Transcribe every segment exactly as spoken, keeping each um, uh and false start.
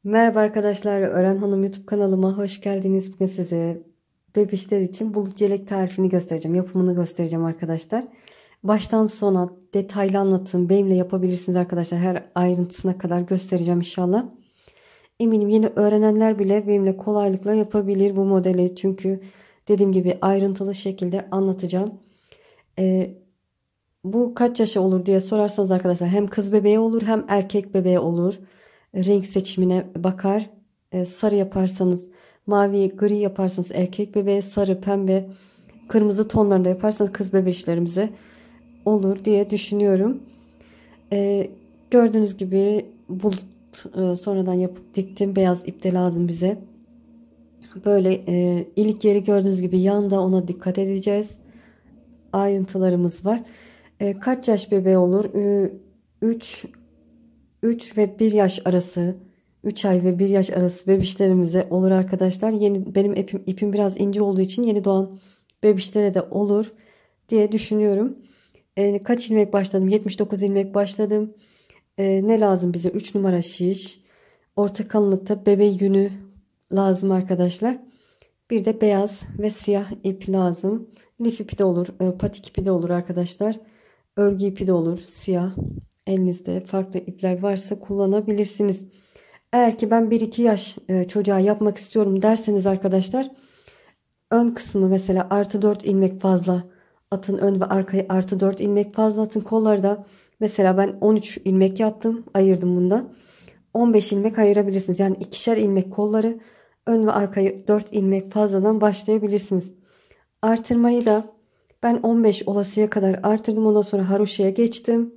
Merhaba arkadaşlar, Ören Hanım YouTube kanalıma hoş geldiniz. Bugün size bebişler için bulut yelek tarifini göstereceğim. Yapımını göstereceğim arkadaşlar. Baştan sona detaylı anlatım benimle yapabilirsiniz arkadaşlar. Her ayrıntısına kadar göstereceğim inşallah. Eminim yeni öğrenenler bile benimle kolaylıkla yapabilir bu modeli. Çünkü dediğim gibi ayrıntılı şekilde anlatacağım. Ee, Bu kaç yaşa olur diye sorarsanız arkadaşlar hem kız bebeği olur hem erkek bebeği olur. Renk seçimine bakar. E, sarı yaparsanız mavi, gri yaparsanız erkek bebeğe, sarı, pembe, kırmızı tonlarında yaparsanız kız bebeklerimize olur diye düşünüyorum. E, Gördüğünüz gibi bulut e, sonradan yapıp diktim. Beyaz ip de lazım bize. Böyle e, ilk yeri gördüğünüz gibi yanda, ona dikkat edeceğiz. Ayrıntılarımız var. E, kaç yaş bebeği olur? E, üç üç ve bir yaş arası, üç ay ve bir yaş arası bebişlerimize olur arkadaşlar. Yeni benim ipim, ipim biraz ince olduğu için yeni doğan bebişlere de olur diye düşünüyorum. E, kaç ilmek başladım? yetmiş dokuz ilmek başladım. E, ne lazım bize? üç numara şiş. Orta kalınlıkta bebe yünü lazım arkadaşlar. Bir de beyaz ve siyah ip lazım. Lif ipi de olur, e, patik ipi de olur arkadaşlar. Örgü ipi de olur, siyah. Elinizde farklı ipler varsa kullanabilirsiniz. Eğer ki ben bir iki yaş e, çocuğa yapmak istiyorum derseniz arkadaşlar, ön kısmı mesela artı dört ilmek fazla atın, ön ve arkayı artı dört ilmek fazla atın. Kolları da mesela ben on üç ilmek yaptım, ayırdım bunda. on beş ilmek ayırabilirsiniz. Yani ikişer ilmek kolları, ön ve arkayı dört ilmek fazladan başlayabilirsiniz. Artırmayı da ben on beş olasıya kadar artırdım. Ondan sonra haroşaya geçtim.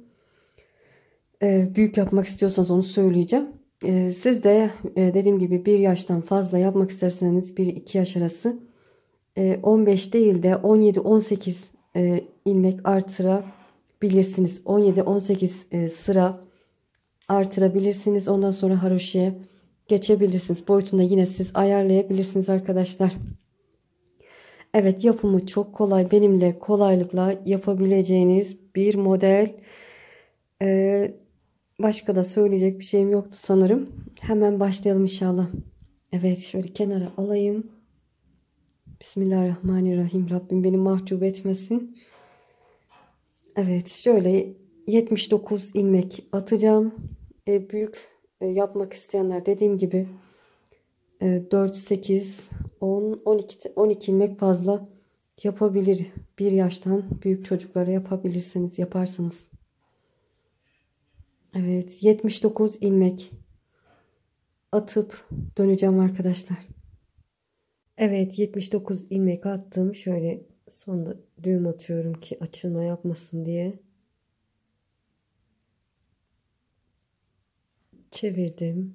Ee, büyük yapmak istiyorsanız onu söyleyeceğim. Ee, siz de e, dediğim gibi bir yaştan fazla yapmak isterseniz bir iki yaş arası e, on beş değil de on yedi on sekiz e, ilmek artırabilirsiniz. on yedi on sekiz e, sıra artırabilirsiniz. Ondan sonra haroşaya geçebilirsiniz. Boyutunu da yine siz ayarlayabilirsiniz arkadaşlar. Evet, yapımı çok kolay. Benimle kolaylıkla yapabileceğiniz bir model. Ee, Başka da söyleyecek bir şeyim yoktu sanırım. Hemen başlayalım inşallah. Evet, şöyle kenara alayım. Bismillahirrahmanirrahim. Rabbim beni mahcup etmesin. Evet, şöyle yetmiş dokuz ilmek atacağım. E, büyük e, yapmak isteyenler dediğim gibi e, dört, sekiz, on, on iki, on iki ilmek fazla yapabilir. Bir yaştan büyük çocuklara yapabilirsiniz, yaparsınız. Evet, yetmiş dokuz ilmek atıp döneceğim arkadaşlar. Evet, yetmiş dokuz ilmek attım. Şöyle sonunda düğüm atıyorum ki açılma yapmasın diye. Çevirdim.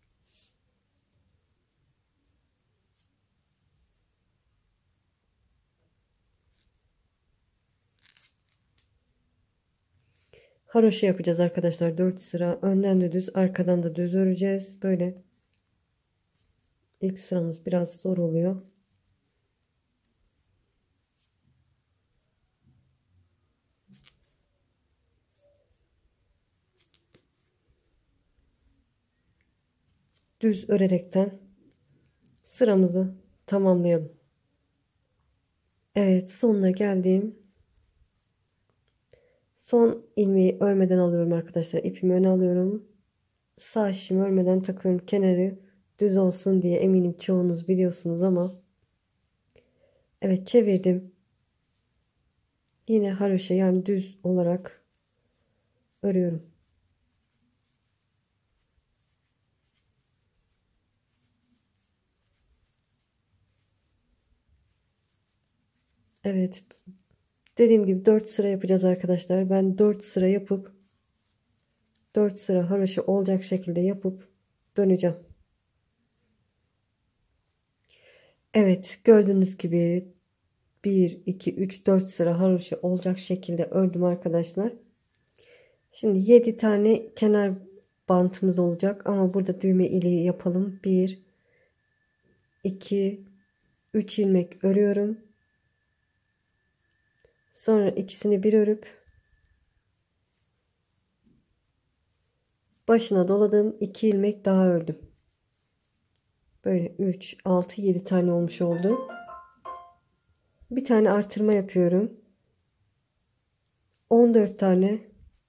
Haroşa yapacağız arkadaşlar. dört sıra. Önden de düz, arkadan da düz öreceğiz. Böyle ilk sıramız biraz zor oluyor. Düz örerekten sıramızı tamamlayalım. Evet, sonuna geldim. Son ilmeği örmeden alıyorum arkadaşlar. İpimi öne alıyorum. Sağ şişimi örmeden takıyorum. Kenarı düz olsun diye, eminim çoğunuz biliyorsunuz ama. Evet, çevirdim. Yine haroşa, yani düz olarak örüyorum. Evet, dediğim gibi dört sıra yapacağız arkadaşlar. Ben dört sıra yapıp dört sıra haroşa olacak şekilde yapıp döneceğim. Evet, gördüğünüz gibi bir iki üç dört sıra haroşa olacak şekilde ördüm arkadaşlar. Şimdi yedi tane kenar bantımız olacak ama burada düğme iliği yapalım. bir iki üç ilmek örüyorum. Sonra ikisini bir örüp başına doladım, iki ilmek daha ördüm. Böyle üç, altı, yedi tane olmuş oldu. Bir tane artırma yapıyorum. on dört tane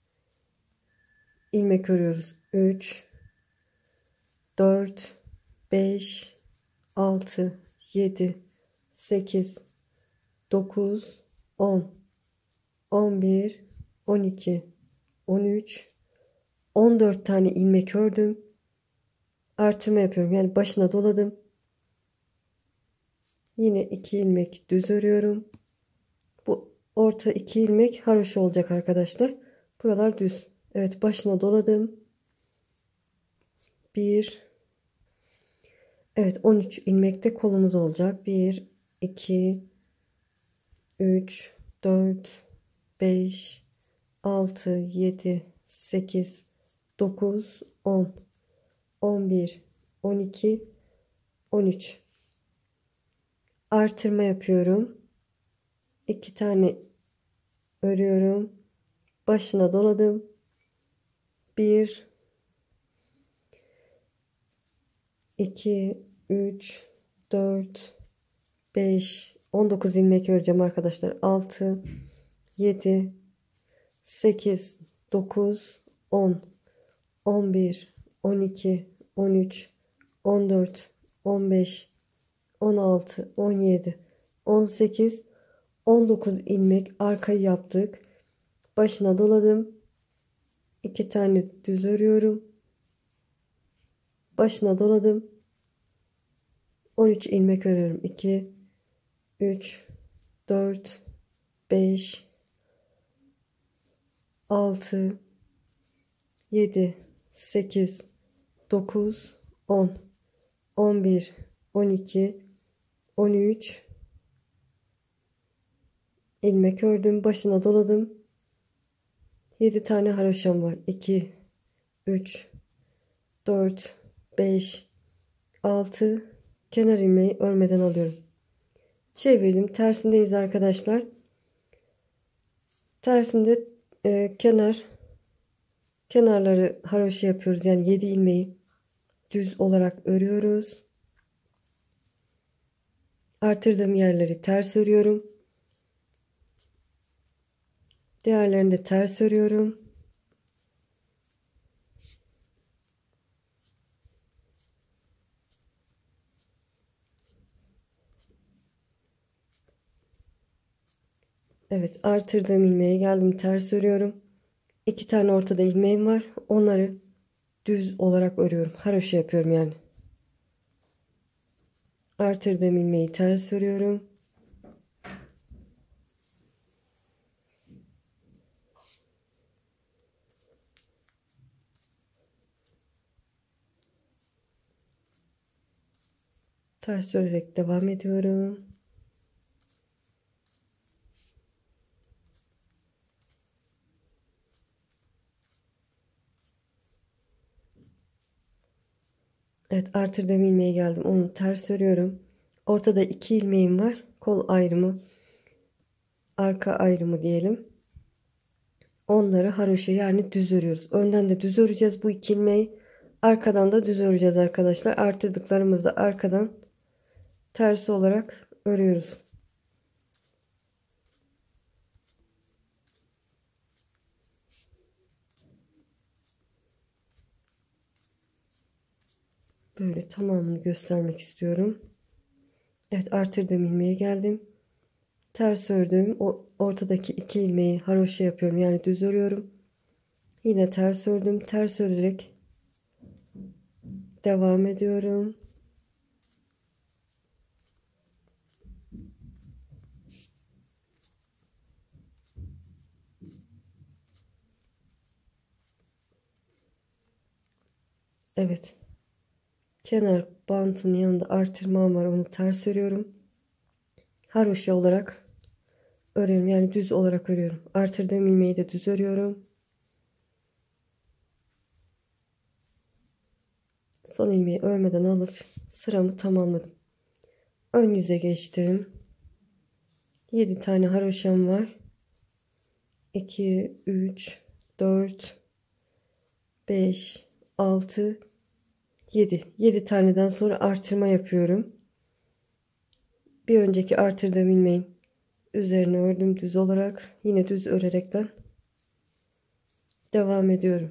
ilmek örüyoruz. üç, dört, beş, altı, yedi, sekiz, dokuz, on, on bir, on iki, on üç, on dört tane ilmek ördüm. Artırma yapıyorum. Yani başına doladım. Yine iki ilmek düz örüyorum. Bu orta iki ilmek haroşa olacak arkadaşlar. Buralar düz. Evet, başına doladım. bir, evet, on üç ilmekte kolumuz olacak. bir, iki, üç, dört, beş, altı, yedi, sekiz, dokuz, on, on bir, on iki, on üç. Artırma yapıyorum. iki tane örüyorum. Başına doladım. bir, iki, üç, dört, beş, on dokuz ilmek öreceğim arkadaşlar. altı, yedi, sekiz, dokuz, on, on bir, on iki, on üç, on dört, on beş, on altı, on yedi, on sekiz, on dokuz ilmek arkayı yaptık. Başına doladım. iki tane düz örüyorum. Başına doladım. on üç ilmek örüyorum. iki, üç, dört, beş, altı, yedi, sekiz, dokuz, on, on bir, on iki, on üç ilmek ördüm. Başına doladım. yedi tane haroşam var. iki, üç, dört, beş, altı, kenar ilmeği örmeden alıyorum. Çevirdim. Tersindeyiz arkadaşlar. Tersinde e, kenar kenarları haroşa yapıyoruz. Yani yedi ilmeği düz olarak örüyoruz. Artırdığım yerleri ters örüyorum. Diğerlerini de ters örüyorum. Evet, artırdığım ilmeğe geldim, ters örüyorum. İki tane ortada ilmeğim var. Onları düz olarak örüyorum. Haroşa yapıyorum yani. Artırdığım ilmeği ters örüyorum. Ters örerek devam ediyorum. Evet, artırdığım ilmeğe geldim. Onu ters örüyorum. Ortada iki ilmeğim var. Kol ayrımı, arka ayrımı diyelim. Onları haroşa yani düz örüyoruz. Önden de düz öreceğiz bu iki ilmeği. Arkadan da düz öreceğiz arkadaşlar. Artırdıklarımızı da arkadan tersi olarak örüyoruz. Böyle tamamını göstermek istiyorum. Evet, artırdığım ilmeğe geldim. Ters ördüğüm o ortadaki iki ilmeği haroşa yapıyorum. Yani düz örüyorum. Yine ters ördüm. Ters örerek devam ediyorum. Evet. Kenar bantın yanında artırmam var. Onu ters örüyorum. Haroşa olarak örüyorum. Yani düz olarak örüyorum. Artırdığım ilmeği de düz örüyorum. Son ilmeği örmeden alıp sıramı tamamladım. Ön yüze geçtim. yedi tane haroşam var. iki, üç, dört, beş, altı, yedi. yedi taneden sonra artırma yapıyorum. Bir önceki artırdığım ilmeğin üzerine ördüm düz olarak. Yine düz örerekten devam ediyorum.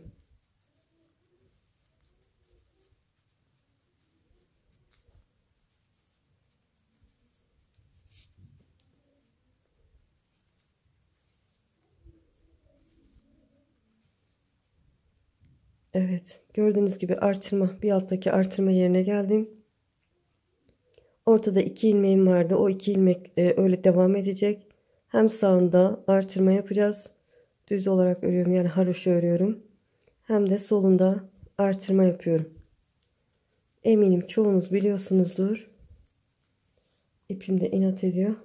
Evet, gördüğünüz gibi artırma, bir alttaki artırma yerine geldim. Ortada iki ilmeğim vardı. O iki ilmek e, öyle devam edecek. Hem sağında artırma yapacağız. Düz olarak örüyorum, yani haroşa örüyorum. Hem de solunda artırma yapıyorum. Eminim çoğunuz biliyorsunuzdur. İpim de inat ediyor.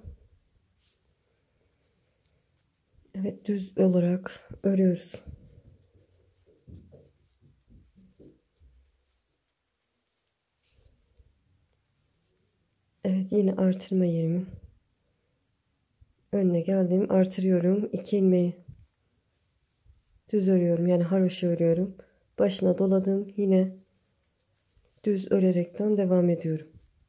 Evet, düz olarak örüyoruz. Evet, yine artırma yerimin önüne geldim, artırıyorum. İki ilmeği düz örüyorum, yani haroşa örüyorum. Başına doladım, yine düz örerekten devam ediyorum.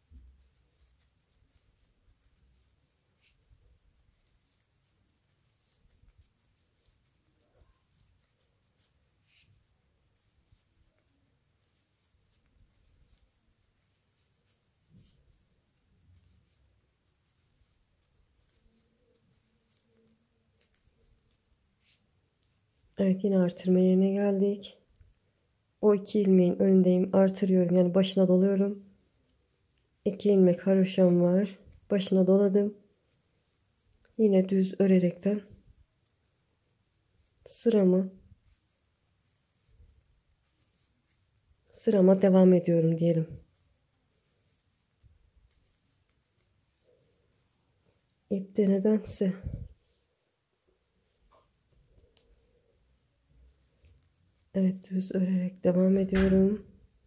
Evet, yine artırma yerine geldik. O iki ilmeğin önündeyim, artırıyorum, yani başına doluyorum. İki ilmek haroşam var, başına doladım. Yine düz örerekten sıramı sırama devam ediyorum diyelim. İpte nedense evet, düz örerek devam ediyorum.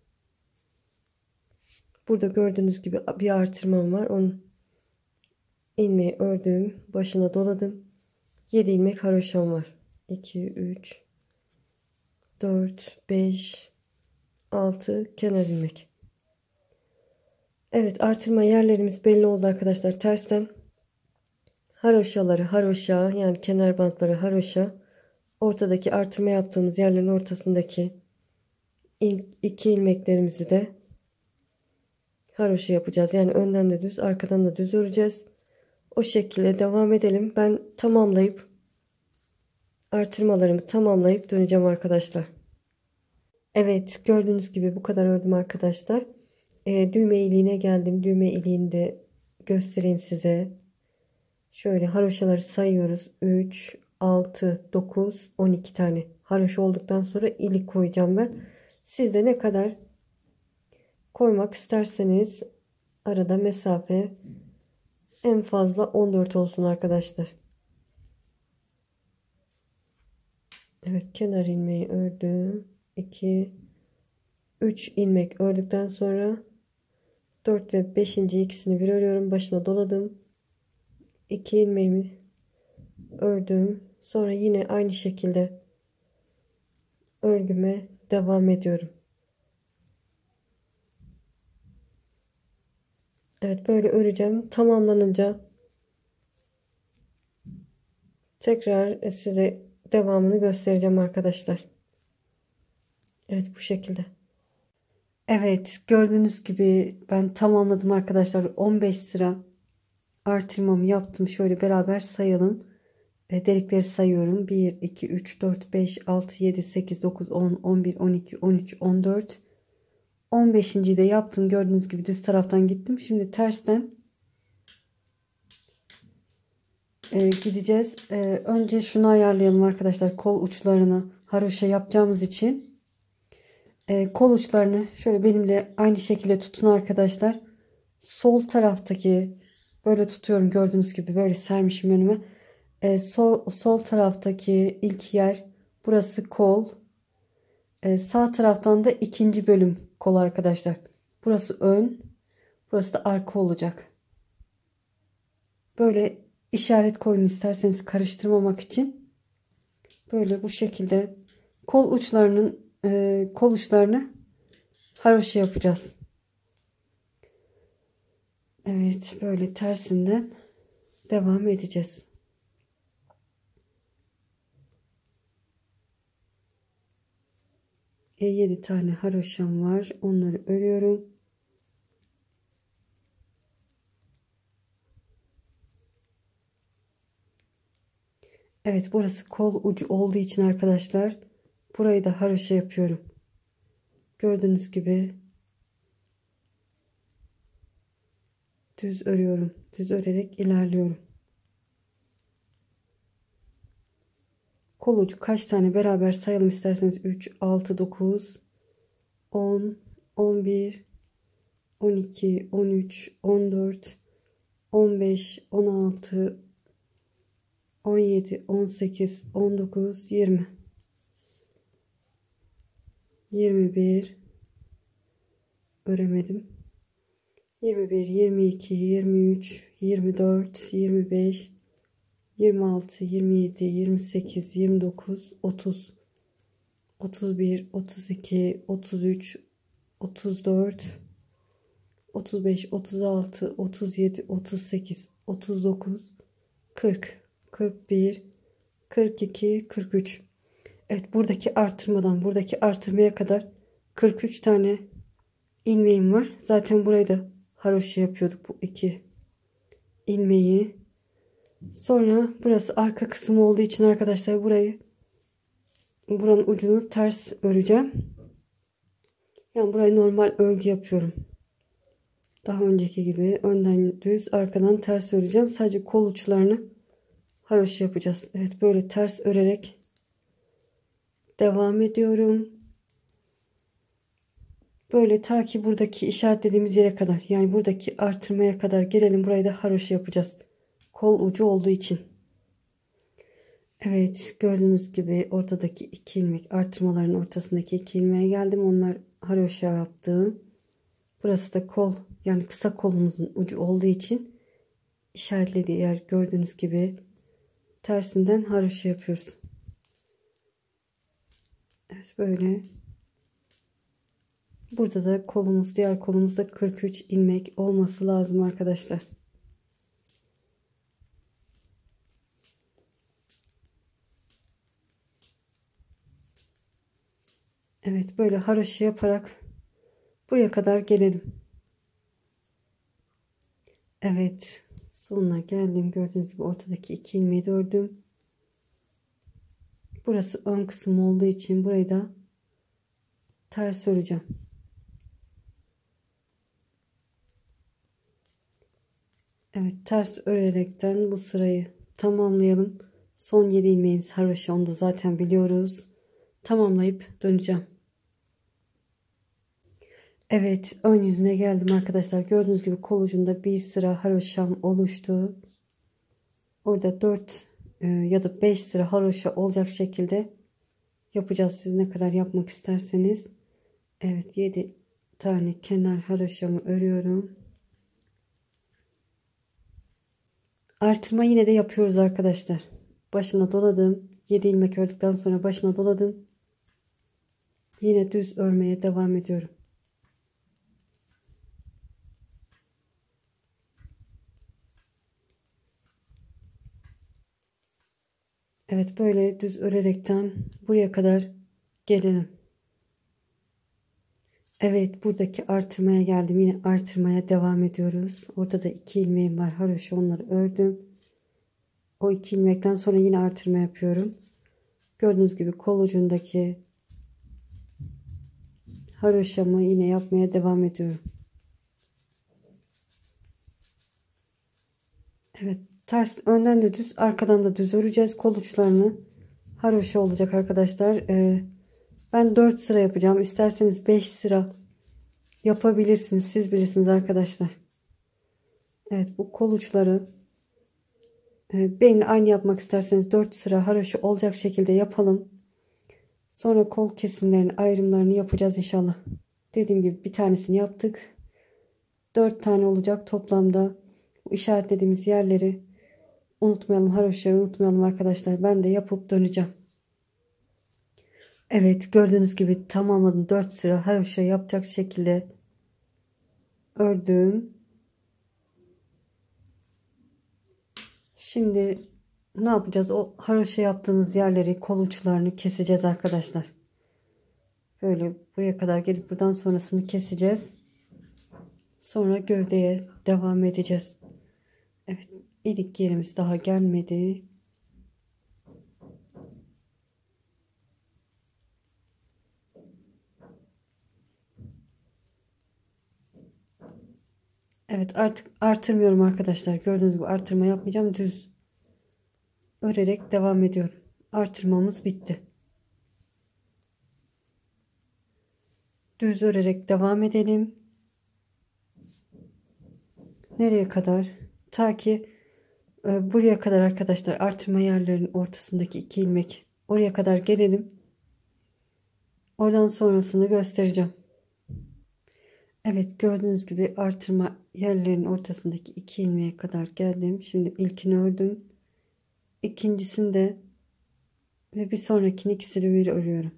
Burada gördüğünüz gibi bir artırmam var. Onun ilmeği ördüm, başına doladım. yedi ilmek haroşam var. iki, üç, dört, beş, altı kenar ilmek. Evet, artırma yerlerimiz belli oldu arkadaşlar. Tersten haroşaları haroşa, yani kenar bantları haroşa, ortadaki artırma yaptığımız yerlerin ortasındaki iki ilmeklerimizi de haroşa yapacağız. Yani önden de düz, arkadan da düz öreceğiz. O şekilde devam edelim. Ben tamamlayıp artırmalarımı tamamlayıp döneceğim arkadaşlar. Evet, gördüğünüz gibi bu kadar ördüm arkadaşlar. E, düğme iliğine geldim. Düğme iliğini de göstereyim size. Şöyle haroşaları sayıyoruz. üç, altı, dokuz, on iki tane haroşa olduktan sonra ilik koyacağım ben. Siz de ne kadar koymak isterseniz arada mesafe en fazla on dört olsun arkadaşlar. Evet, kenar ilmeği ördüm. iki, üç ilmek ördükten sonra dört ve beşinci ikisini bir örüyorum. Başına doladım. iki ilmeğimi ördüm. Sonra yine aynı şekilde örgüme devam ediyorum. Evet, böyle öreceğim. Tamamlanınca tekrar size devamını göstereceğim arkadaşlar. Evet, bu şekilde. Evet, gördüğünüz gibi ben tamamladım arkadaşlar. on beş sıra artırmamı yaptım. Şöyle beraber sayalım. E, delikleri sayıyorum. bir, iki, üç, dört, beş, altı, yedi, sekiz, dokuz, on, on bir, on iki, on üç, on dört. on beşinciyi de yaptım. Gördüğünüz gibi düz taraftan gittim. Şimdi tersten e, gideceğiz. E, önce şunu ayarlayalım arkadaşlar. Kol uçlarını haroşa yapacağımız için e, kol uçlarını şöyle benimle aynı şekilde tutun arkadaşlar. Sol taraftaki böyle tutuyorum, gördüğünüz gibi böyle sermişim önüme. E, sol, sol taraftaki ilk yer burası kol. E, sağ taraftan da ikinci bölüm kol arkadaşlar. Burası ön, burası da arka olacak. Böyle işaret koyun isterseniz karıştırmamak için. Böyle bu şekilde kol uçlarının e, kol uçlarını haroşa yapacağız. Evet, böyle tersinden devam edeceğiz. E, yedi tane haroşam var. Onları örüyorum. Evet, burası kol ucu olduğu için arkadaşlar burayı da haroşa yapıyorum. Gördüğünüz gibi düz örüyorum. Düz örerek ilerliyorum. Kol ucu kaç tane beraber sayalım isterseniz. üç, altı, dokuz, on, on bir, on iki, on üç, on dört, on beş, on altı, on yedi, on sekiz, on dokuz, yirmi. yirmi bir öremedim. yirmi bir, yirmi iki, yirmi üç, yirmi dört, yirmi beş, yirmi altı, yirmi yedi, yirmi sekiz, yirmi dokuz, otuz, otuz bir, otuz iki, otuz üç, otuz dört, otuz beş, otuz altı, otuz yedi, otuz sekiz, otuz dokuz, kırk, kırk bir, kırk iki, kırk üç. Evet, buradaki artırmadan buradaki artırmaya kadar kırk üç tane ilmeğim var. Zaten burayı da haroşa yapıyorduk, bu iki ilmeği. Sonra burası arka kısım olduğu için arkadaşlar burayı buranın ucunu ters öreceğim. Yani burayı normal örgü yapıyorum. Daha önceki gibi önden düz, arkadan ters öreceğim. Sadece kol uçlarını haroşa yapacağız. Evet, böyle ters örerek devam ediyorum. Böyle ta ki buradaki işaretlediğimiz yere kadar, yani buradaki artırmaya kadar gelelim. Burayı da haroşa yapacağız. Kol ucu olduğu için. Evet, gördüğünüz gibi ortadaki iki ilmek, artırmaların ortasındaki iki ilmeğe geldim. Onlar haroşa yaptım. Burası da kol, yani kısa kolumuzun ucu olduğu için işaretlediği yer, gördüğünüz gibi tersinden haroşa yapıyoruz. Evet, böyle. Burada da kolumuz, diğer kolumuzda kırk üç ilmek olması lazım arkadaşlar. Evet, böyle haroşa yaparak buraya kadar gelelim. Evet, sonuna geldim. Gördüğünüz gibi ortadaki iki ilmeği de ördüm. Burası ön kısım olduğu için burayı da ters öreceğim. Evet, ters örerekten bu sırayı tamamlayalım. Son yedi ilmeğimiz haroşa, onu da zaten biliyoruz. Tamamlayıp döneceğim. Evet, ön yüzüne geldim arkadaşlar. Gördüğünüz gibi kol ucunda bir sıra haroşam oluştu. Orada dört e, ya da beş sıra haroşa olacak şekilde yapacağız. Siz ne kadar yapmak isterseniz. Evet, yedi tane kenar haroşamı örüyorum. Artırma yine de yapıyoruz arkadaşlar. Başına doladım. yedi ilmek ördükten sonra başına doladım. Yine düz örmeye devam ediyorum. Evet, böyle düz örerekten buraya kadar gelelim. Evet, buradaki artırmaya geldim. Yine artırmaya devam ediyoruz. Orada da iki ilmeğim var haroşa, onları ördüm. O iki ilmekten sonra yine artırma yapıyorum. Gördüğünüz gibi kol ucundaki haroşamı yine yapmaya devam ediyorum. Evet, ters, önden de düz, arkadan da düz öreceğiz. Kol uçlarını haroşa olacak arkadaşlar. Ee, ben dört sıra yapacağım. İsterseniz beş sıra yapabilirsiniz. Siz bilirsiniz arkadaşlar. Evet, bu kol uçları e, benimle aynı yapmak isterseniz dört sıra haroşa olacak şekilde yapalım. Sonra kol kesimlerini, ayrımlarını yapacağız inşallah. Dediğim gibi bir tanesini yaptık. dört tane olacak toplamda. Bu işaretlediğimiz yerleri unutmayalım. Haroşayı unutmayalım arkadaşlar. Ben de yapıp döneceğim. Evet, gördüğünüz gibi tamamladım. dört sıra haroşa yapacak şekilde ördüm. Şimdi ne yapacağız? O haroşa yaptığımız yerleri, kol uçlarını keseceğiz arkadaşlar. Böyle buraya kadar gelip buradan sonrasını keseceğiz. Sonra gövdeye devam edeceğiz. Evet, ilik yerimiz daha gelmedi. Evet, artık artırmıyorum arkadaşlar. Gördüğünüz gibi artırma yapmayacağım. Düz örerek devam ediyorum. Artırmamız bitti. Düz örerek devam edelim. Nereye kadar? Ta ki e, buraya kadar arkadaşlar, artırma yerlerinin ortasındaki iki ilmek, oraya kadar gelelim. Oradan sonrasını göstereceğim. Evet, gördüğünüz gibi artırma yerlerinin ortasındaki iki ilmeğe kadar geldim. Şimdi ilkini ördüm. İkincisini de ve bir sonrakini ikisini bir örüyorum.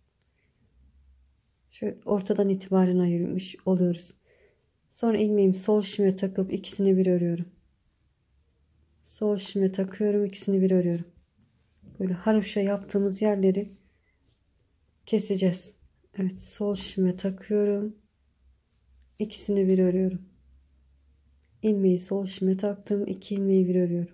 Şöyle ortadan itibaren ayırmış oluyoruz. Sonra ilmeğimi sol şişime takıp ikisini bir örüyorum. Sol şişime takıyorum, ikisini bir örüyorum. Böyle haroşa yaptığımız yerleri keseceğiz. Evet, sol şişime takıyorum, ikisini bir örüyorum. İlmeği sol şişime taktım, iki ilmeği bir örüyorum.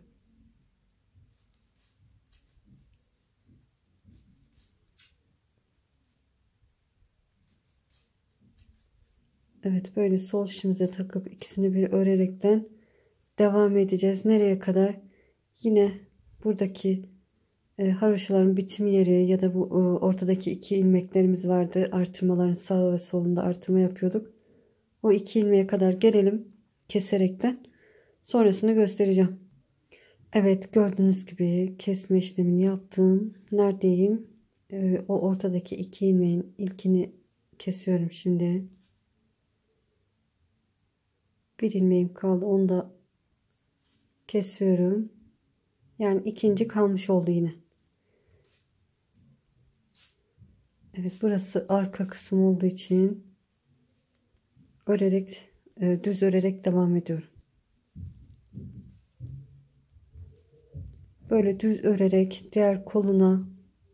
Evet, böyle sol şişimize takıp ikisini bir örerekten devam edeceğiz. Nereye kadar? Yine buradaki e, haroşaların bitim yeri ya da bu e, ortadaki iki ilmeklerimiz vardı. Artırmaların sağ ve solunda artırma yapıyorduk. O iki ilmeğe kadar gelelim keserekten. Sonrasını göstereceğim. Evet, gördüğünüz gibi kesme işlemini yaptım. Neredeyim? E, o ortadaki iki ilmeğin ilkini kesiyorum şimdi. Bir ilmeğim kaldı. Onu da kesiyorum. Yani ikinci kalmış oldu yine. Evet, burası arka kısım olduğu için örerek e, düz örerek devam ediyorum. Böyle düz örerek diğer koluna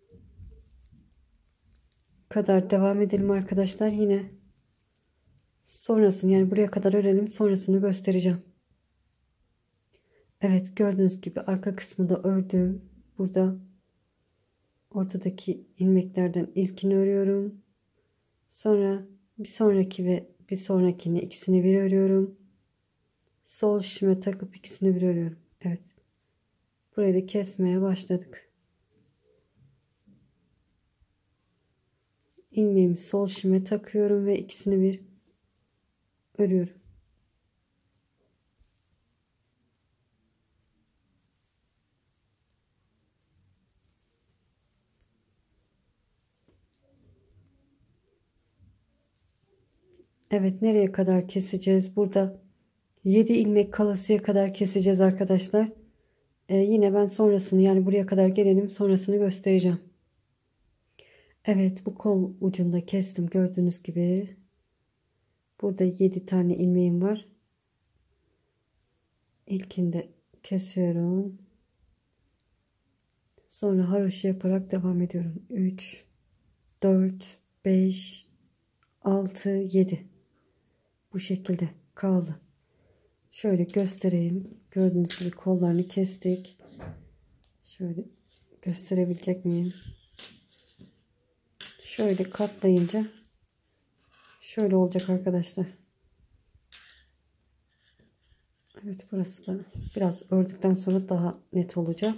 kadar devam edelim arkadaşlar. Yine sonrasını, yani buraya kadar örelim, sonrasını göstereceğim. Evet, gördüğünüz gibi arka kısmı da ördüm. Burada ortadaki ilmeklerden ilkini örüyorum. Sonra bir sonraki ve bir sonrakini, ikisini bir örüyorum. Sol şişime takıp ikisini bir örüyorum. Evet. Burayı da kesmeye başladık. İlmeğimi sol şişime takıyorum ve ikisini bir örüyorum. Evet, nereye kadar keseceğiz? Burada yedi ilmek kalasıya kadar keseceğiz arkadaşlar. Ee, yine ben sonrasını, yani buraya kadar gelelim, sonrasını göstereceğim. Evet, bu kol ucunda kestim gördüğünüz gibi. Burada yedi tane ilmeğim var. İlkini de kesiyorum. Sonra haroşa yaparak devam ediyorum. üç, dört, beş, altı, yedi. Bu şekilde kaldı. Şöyle göstereyim. Gördüğünüz gibi kollarını kestik. Şöyle gösterebilecek miyim? Şöyle katlayınca şöyle olacak arkadaşlar. Evet, burası da biraz ördükten sonra daha net olacak.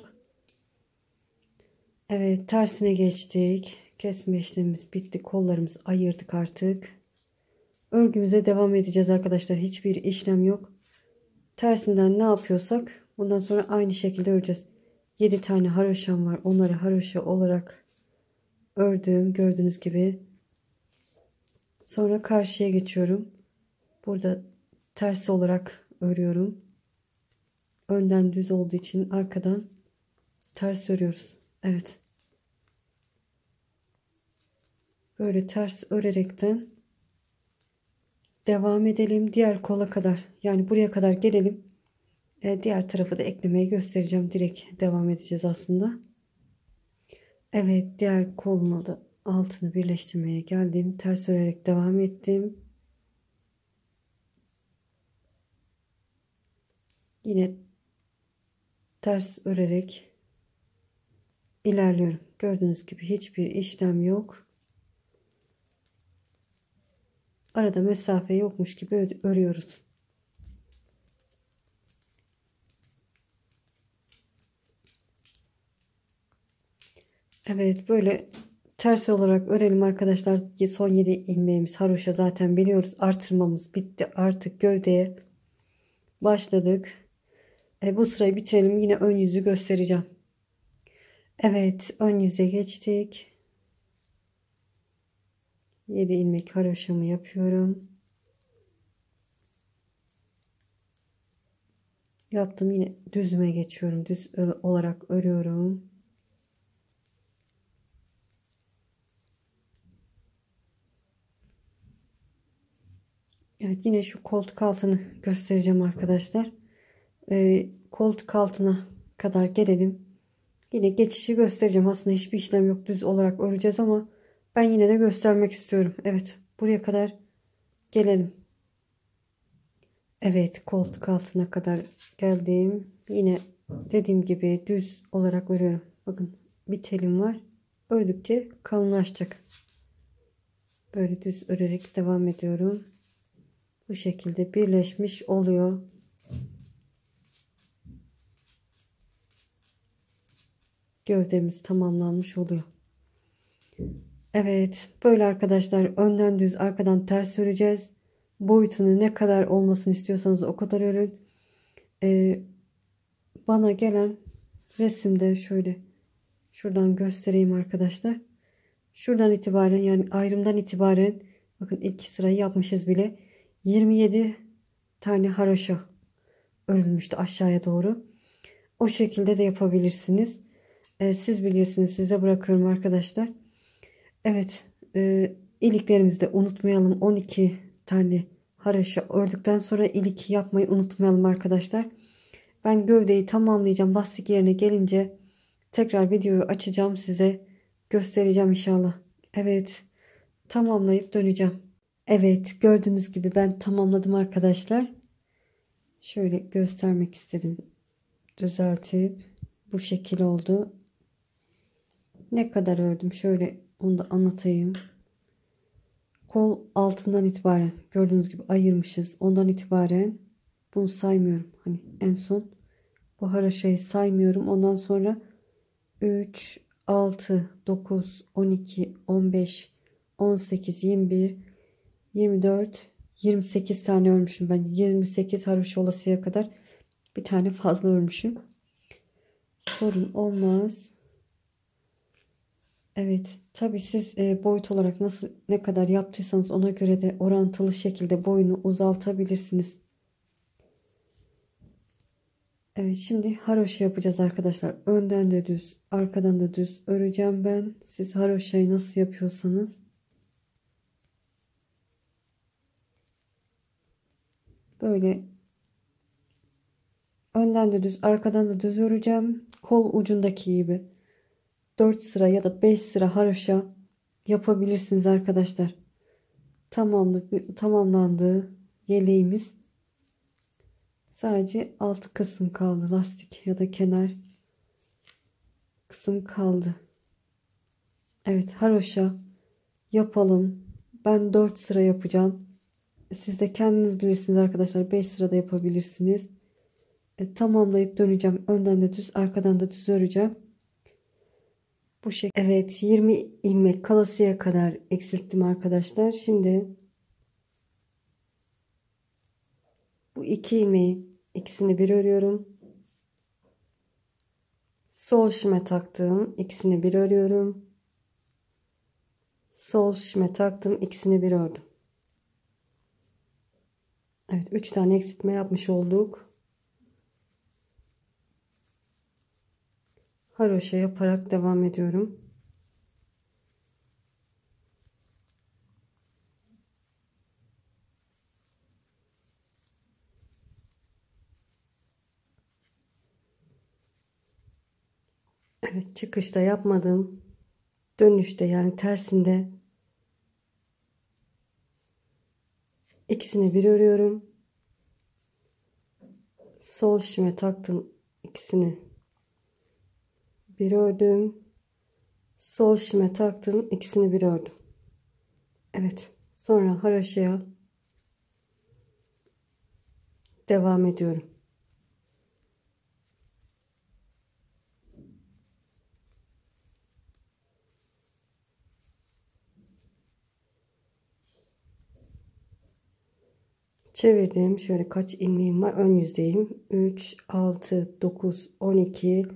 Evet, tersine geçtik. Kesme işlemimiz bitti. Kollarımızı ayırdık artık. Örgümüze devam edeceğiz arkadaşlar. Hiçbir işlem yok. Tersinden ne yapıyorsak bundan sonra aynı şekilde öreceğiz. yedi tane haroşam var. Onları haroşa olarak ördüm. Gördüğünüz gibi. Sonra karşıya geçiyorum. Burada ters olarak örüyorum. Önden düz olduğu için arkadan ters örüyoruz. Evet. Böyle ters örerekten devam edelim diğer kola kadar. Yani buraya kadar gelelim. E, diğer tarafı da eklemeyi göstereceğim. Direkt devam edeceğiz aslında. Evet, diğer koluna da altını birleştirmeye geldim. Ters örerek devam ettim. Yine ters örerek ilerliyorum. Gördüğünüz gibi hiçbir işlem yok. Arada mesafe yokmuş gibi örüyoruz. Evet, böyle ters olarak örelim arkadaşlar. Son yedi ilmeğimiz haroşa zaten biliyoruz. Artırmamız bitti. Artık gövdeye başladık. E, bu sırayı bitirelim. Yine ön yüzü göstereceğim. Evet, ön yüze geçtik. yedi ilmek haroşamı yapıyorum. Yaptım, yine düzüme geçiyorum. Düz olarak örüyorum. Evet, yine şu koltuk altını göstereceğim arkadaşlar. Ee, koltuk altına kadar gelelim. Yine geçişi göstereceğim. Aslında hiçbir işlem yok. Düz olarak öreceğiz ama ben yine de göstermek istiyorum. Evet, buraya kadar gelelim. Evet, koltuk altına kadar geldim. Yine dediğim gibi düz olarak örüyorum. Bakın, bir telim var. Ördükçe kalınlaşacak. Böyle düz örerek devam ediyorum. Bu şekilde birleşmiş oluyor. Gövdemiz tamamlanmış oluyor. Evet, böyle arkadaşlar önden düz arkadan ters öreceğiz. Boyutunu ne kadar olmasını istiyorsanız o kadar örün. Ee, bana gelen resimde şöyle şuradan göstereyim arkadaşlar. Şuradan itibaren, yani ayrımdan itibaren, bakın ilk sırayı yapmışız bile. yirmi yedi tane haroşa örülmüştü aşağıya doğru. O şekilde de yapabilirsiniz. Ee, siz bilirsiniz, size bırakıyorum arkadaşlar. Evet, e, iliklerimizi de unutmayalım. on iki tane haroşa ördükten sonra ilik yapmayı unutmayalım arkadaşlar. Ben gövdeyi tamamlayacağım. Lastik yerine gelince tekrar videoyu açacağım, size göstereceğim inşallah. Evet, tamamlayıp döneceğim. Evet, gördüğünüz gibi ben tamamladım arkadaşlar. Şöyle göstermek istedim. Düzeltip bu şekil oldu. Ne kadar ördüm şöyle onu da anlatayım. Kol altından itibaren gördüğünüz gibi ayırmışız. Ondan itibaren bunu saymıyorum. Hani en son bu haroşayı saymıyorum. Ondan sonra üç, altı, dokuz, on iki, on beş, on sekiz, yirmi bir, yirmi dört, yirmi sekiz tane örmüşüm ben. yirmi sekiz haroşa olasıya kadar bir tane fazla örmüşüm. Sorun olmaz. Evet, tabii siz e, boyut olarak nasıl, ne kadar yaptıysanız ona göre de orantılı şekilde boyunu uzaltabilirsiniz. Evet, şimdi haroşa yapacağız arkadaşlar. Önden de düz, arkadan da düz öreceğim ben. Siz haroşayı nasıl yapıyorsanız. Böyle önden de düz, arkadan da düz öreceğim. Kol ucundaki gibi dört sıra ya da beş sıra haroşa yapabilirsiniz arkadaşlar. Tamamlı, tamamlandı yeleğimiz. Sadece alt kısım kaldı. Lastik ya da kenar kısım kaldı. Evet, haroşa yapalım. Ben dört sıra yapacağım. Siz de kendiniz bilirsiniz arkadaşlar. beş sırada yapabilirsiniz. E, tamamlayıp döneceğim. Önden de düz, arkadan da düz öreceğim. Bu şekilde. Evet, yirmi ilmek kalasıya kadar eksilttim arkadaşlar. Şimdi bu iki ilmeği, ikisini bir örüyorum. Sol şişime taktım, ikisini bir örüyorum. Sol şişime taktım, ikisini bir ördüm. Evet, üç tane eksiltme yapmış olduk. Haroşa yaparak devam ediyorum. Evet, çıkışta yapmadım. Dönüşte yani tersinde ikisini bir örüyorum. Sol şişime taktım, ikisini bir ördüm. Sol şişime taktım, ikisini bir ördüm. Evet, sonra haroşaya devam ediyorum. Çevirdim. Şöyle kaç ilmeğim var? Ön yüzdeyim. üç, altı, dokuz, on iki,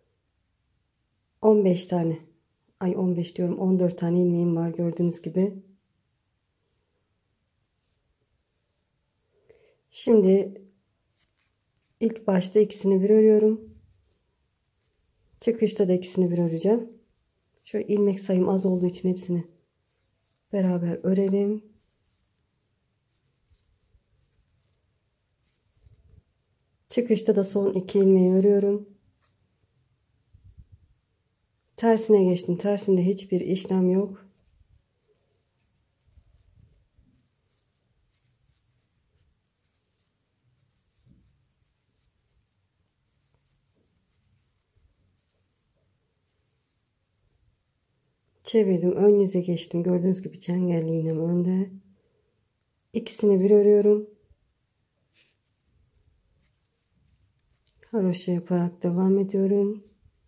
on beş tane. Ay on beş diyorum. on dört tane ilmeğim var gördüğünüz gibi. Şimdi ilk başta ikisini bir örüyorum. Çıkışta da ikisini bir öreceğim. Şöyle ilmek sayım az olduğu için hepsini beraber örelim. Çıkışta da son iki ilmeği örüyorum. Tersine geçtim. Tersinde hiçbir işlem yok. Çevirdim. Ön yüze geçtim. Gördüğünüz gibi çengelli iğnem önde. İkisini bir örüyorum. Haroşa yaparak devam ediyorum.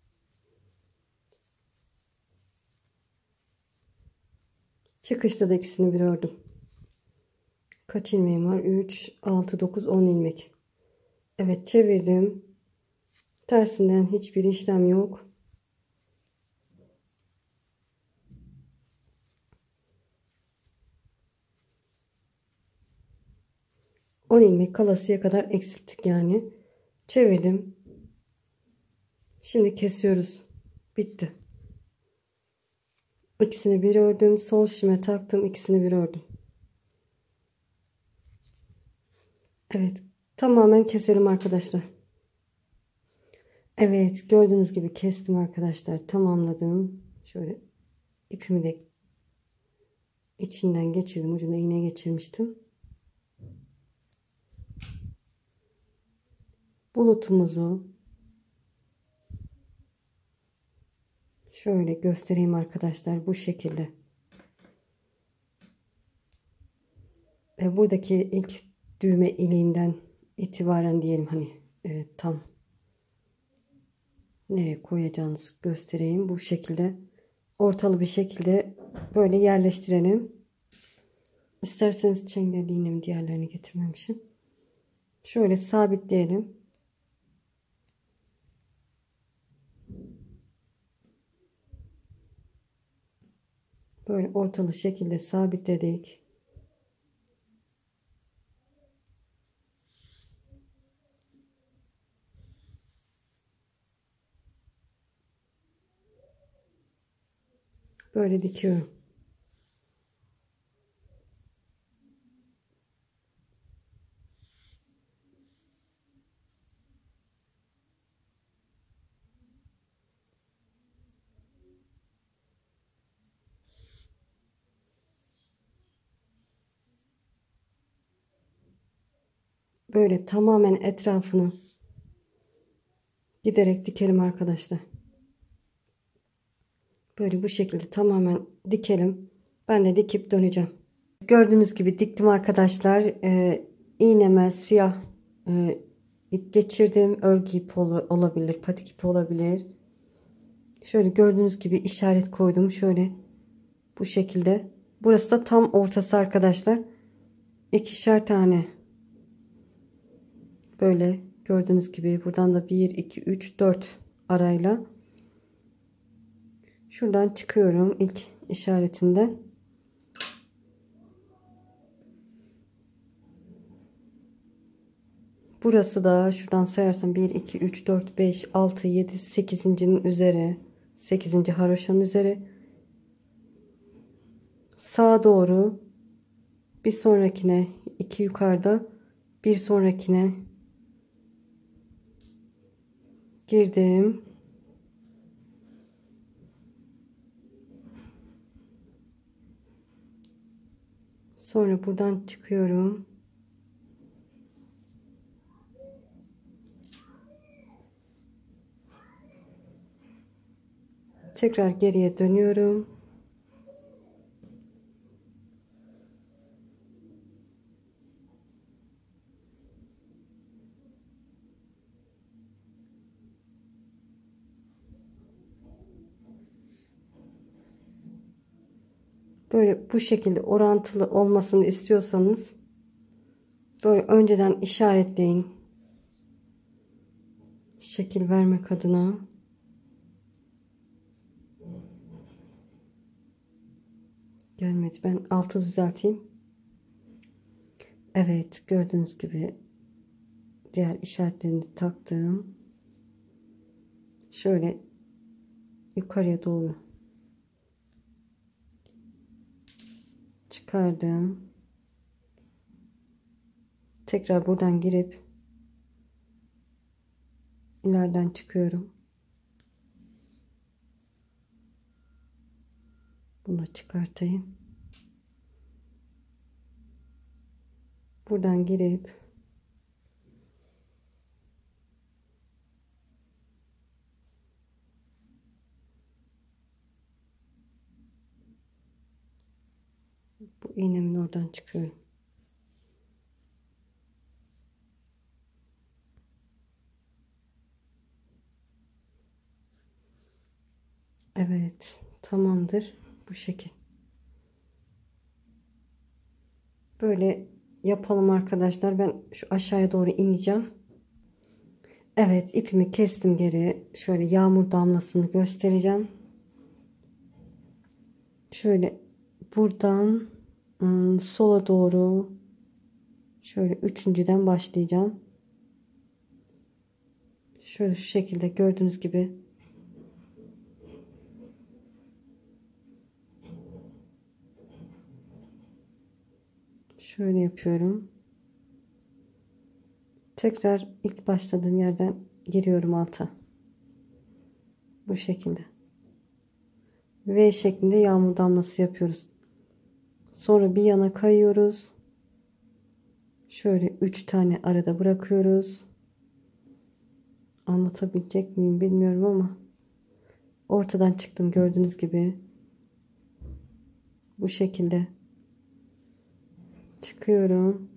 Çıkışta da ikisini bir ördüm. Kaç ilmeğim var? üç, altı, dokuz, on ilmek. Evet, çevirdim. Tersinden hiçbir işlem yok. on ilmek kalasıya kadar eksilttik yani. Çevirdim. Şimdi kesiyoruz. Bitti. İkisini bir ördüm. Sol şişime taktım. İkisini bir ördüm. Evet. Tamamen keselim arkadaşlar. Evet. Gördüğünüz gibi kestim arkadaşlar. Tamamladım. Şöyle ipimi de içinden geçirdim. Ucuna iğne geçirmiştim. Bulutumuzu şöyle göstereyim arkadaşlar. Bu şekilde. Ve buradaki ilk düğme iliğinden itibaren diyelim hani e, tam nereye koyacağınızı göstereyim. Bu şekilde ortalı bir şekilde böyle yerleştirelim. İsterseniz çengelli iğnemi diğerlerini getirmemişim. Şöyle sabitleyelim. Böyle ortalı şekilde sabitledik. Böyle dikiyorum. Böyle tamamen etrafını giderek dikelim arkadaşlar. Böyle bu şekilde tamamen dikelim. Ben de dikip döneceğim. Gördüğünüz gibi diktim arkadaşlar. Ee, iğneme siyah e, ip geçirdim. Örgü ipi olabilir, patik ipi olabilir. Şöyle gördüğünüz gibi işaret koydum. Şöyle bu şekilde. Burası da tam ortası arkadaşlar. İkişer tane. Böyle gördüğünüz gibi buradan da bir, iki, üç, dört arayla. Şuradan çıkıyorum ilk işaretinden. Burası da şuradan sayarsam bir, iki, üç, dört, beş, altı, yedi, sekizincinin üzeri. sekizinci haroşanın üzeri. Sağa doğru bir sonrakine iki yukarıda bir sonrakine girdim. Sonra buradan çıkıyorum. Tekrar geriye dönüyorum. Böyle bu şekilde orantılı olmasını istiyorsanız böyle önceden işaretleyin. Şekil vermek adına. Gelmedi. Ben altı düzelteyim. Evet, gördüğünüz gibi diğer işaretlerini taktım. Şöyle yukarıya doğru çıkardım. Tekrar buradan girip ileriden çıkıyorum. Bunu çıkartayım. Buradan girip bu iğnemin oradan çıkıyorum. Evet, tamamdır. Bu şekil. Böyle yapalım arkadaşlar. Ben şu aşağıya doğru ineceğim. Evet, ipimi kestim geri. Şöyle yağmur damlasını göstereceğim. Şöyle buradan ım, sola doğru şöyle üçüncüden başlayacağım. Şöyle şu şekilde gördüğünüz gibi şöyle yapıyorum. Tekrar ilk başladığım yerden giriyorum alta. Bu şekilde. V şeklinde yağmur damlası yapıyoruz. Sonra bir yana kayıyoruz. Şöyle üç tane arada bırakıyoruz. Anlatabilecek miyim bilmiyorum ama ortadan çıktım gördüğünüz gibi. Bu şekilde çıkıyorum.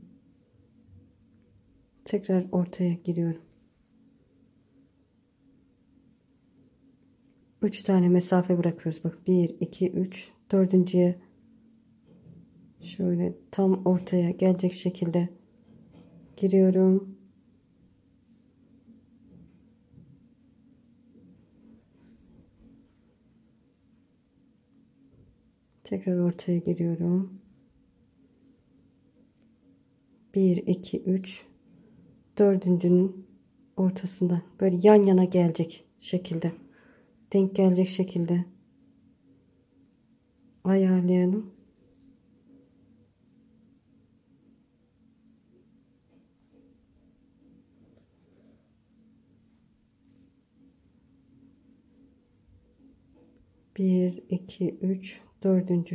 Tekrar ortaya giriyorum. üç tane mesafe bırakıyoruz. Bak bir, iki, üç. Dördüncüye şöyle tam ortaya gelecek şekilde giriyorum. Tekrar ortaya giriyorum. bir, iki, üç. Dördüncünün ortasından böyle yan yana gelecek şekilde. Denk gelecek şekilde ayarlayalım. bir, iki, üç, dördüncü.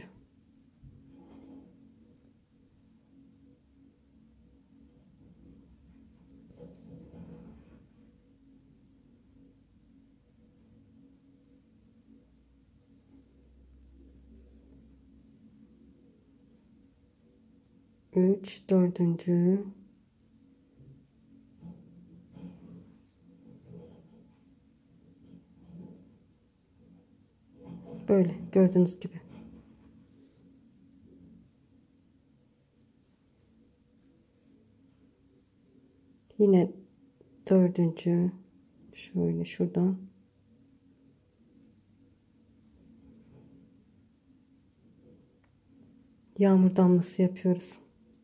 üç, dördüncü. Böyle gördüğünüz gibi. Yine dördüncü. Şöyle şuradan. Yağmur damlası yapıyoruz.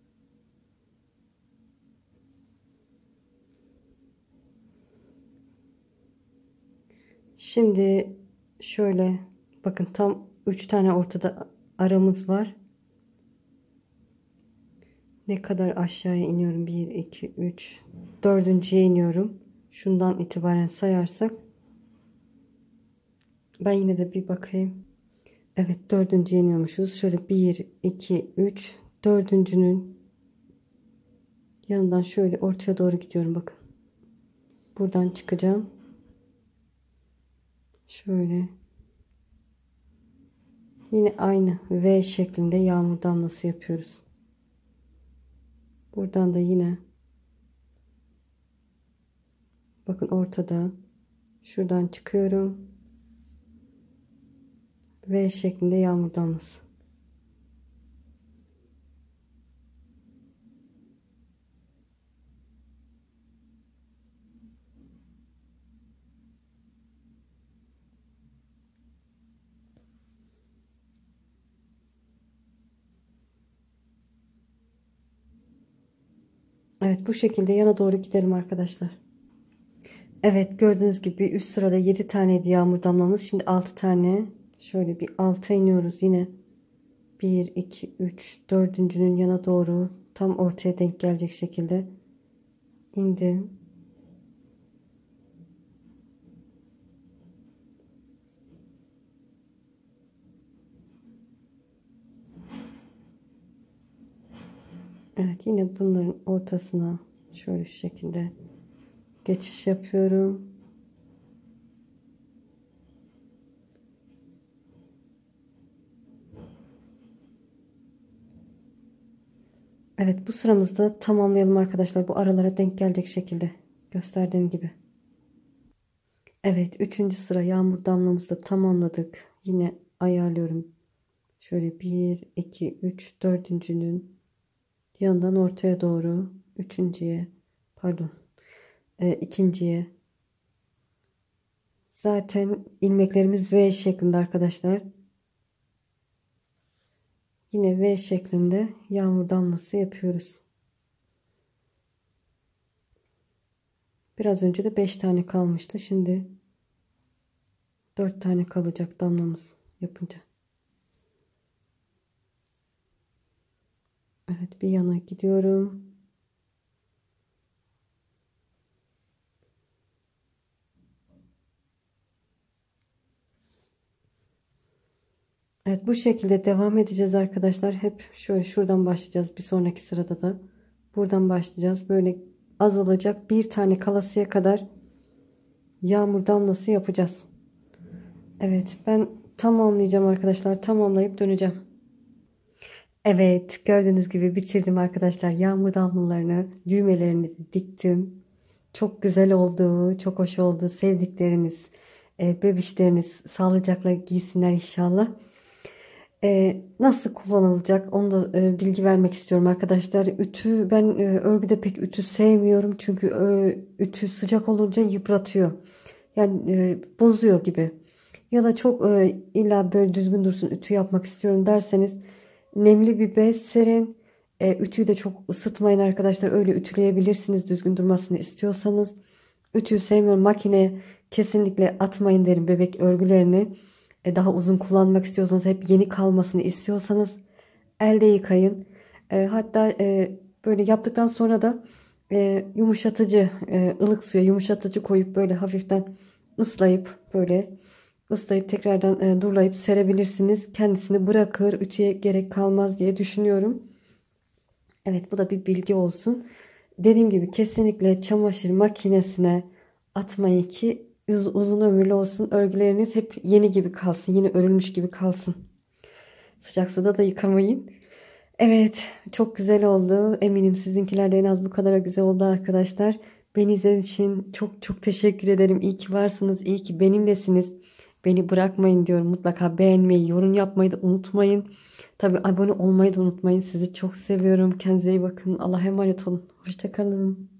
Şimdi şöyle bakın tam üç tane ortada aramız var. Ne kadar aşağıya iniyorum? bir, iki, üç. Dördüncüye iniyorum. Şundan itibaren sayarsak. Ben yine de bir bakayım. Evet, dördüncüye iniyormuşuz. Şöyle bir, iki, üç, dördüncünün yanından şöyle ortaya doğru gidiyorum, bakın. Buradan çıkacağım. Şöyle. Yine aynı V şeklinde yağmur damlası yapıyoruz. Buradan da yine bakın ortada şuradan çıkıyorum. V şeklinde yağmur damlası. Evet, bu şekilde yana doğru gidelim arkadaşlar. Evet, gördüğünüz gibi üst sırada yedi taneydi yağmur damlamız. Şimdi altı tane. Şöyle bir alta iniyoruz yine. bir, iki, üç, dördüncünün yana doğru tam ortaya denk gelecek şekilde indim. Evet, yine bunların ortasına şöyle şu şekilde geçiş yapıyorum. Evet, bu sıramızda tamamlayalım arkadaşlar. Bu aralara denk gelecek şekilde gösterdiğim gibi. Evet, üçüncü sıra yağmur damlamızı da tamamladık. Yine ayarlıyorum. Şöyle bir, iki, üç, dördüncünün yanından ortaya doğru üçüncüye, pardon, e, ikinciye. Zaten ilmeklerimiz V şeklinde arkadaşlar. Yine V şeklinde yağmur damlası yapıyoruz. Biraz önce de beş tane kalmıştı. Şimdi dört tane kalacak damlamız yapınca. Evet, bir yana gidiyorum. Evet, bu şekilde devam edeceğiz arkadaşlar. Hep şöyle şuradan başlayacağız. Bir sonraki sırada da buradan başlayacağız. Böyle azalacak, bir tane kalasıya kadar yağmur damlası yapacağız. Evet, ben tamamlayacağım arkadaşlar. Tamamlayıp döneceğim. Evet, gördüğünüz gibi bitirdim arkadaşlar. Yağmur damlalarını, düğmelerini de diktim. Çok güzel oldu, çok hoş oldu. Sevdikleriniz, e, bebişleriniz sağlıcakla giysinler inşallah. E, nasıl kullanılacak onu da e, bilgi vermek istiyorum arkadaşlar. Ütü, ben e, örgüde pek ütü sevmiyorum. Çünkü e, ütü sıcak olunca yıpratıyor. Yani e, bozuyor gibi. Ya da çok e, illa böyle düzgün dursun ütü yapmak istiyorum derseniz nemli bir bez serin. E, ütüyü de çok ısıtmayın arkadaşlar. Öyle ütüleyebilirsiniz düzgün durmasını istiyorsanız. Ütüyü sevmiyorum. Makineye kesinlikle atmayın derim bebek örgülerini. E, daha uzun kullanmak istiyorsanız, hep yeni kalmasını istiyorsanız elde yıkayın. E, hatta e, böyle yaptıktan sonra da e, yumuşatıcı, e, ılık suya yumuşatıcı koyup böyle hafiften ıslayıp böyle ıslayıp tekrardan e, durulayıp serebilirsiniz. Kendisini bırakır, ütüye gerek kalmaz diye düşünüyorum. Evet, bu da bir bilgi olsun. Dediğim gibi kesinlikle çamaşır makinesine atmayın ki uz- uzun ömürlü olsun. Örgüleriniz hep yeni gibi kalsın. Yeni örülmüş gibi kalsın. Sıcak suda da yıkamayın. Evet, çok güzel oldu. Eminim sizinkiler de en az bu kadar güzel oldu arkadaşlar. Beni izlediğiniz için çok çok teşekkür ederim. İyi ki varsınız. İyi ki benimlesiniz. Beni bırakmayın diyorum. Mutlaka beğenmeyi, yorum yapmayı da unutmayın. Tabii abone olmayı da unutmayın. Sizi çok seviyorum. Kendinize iyi bakın. Allah'a emanet olun. Hoşça kalın.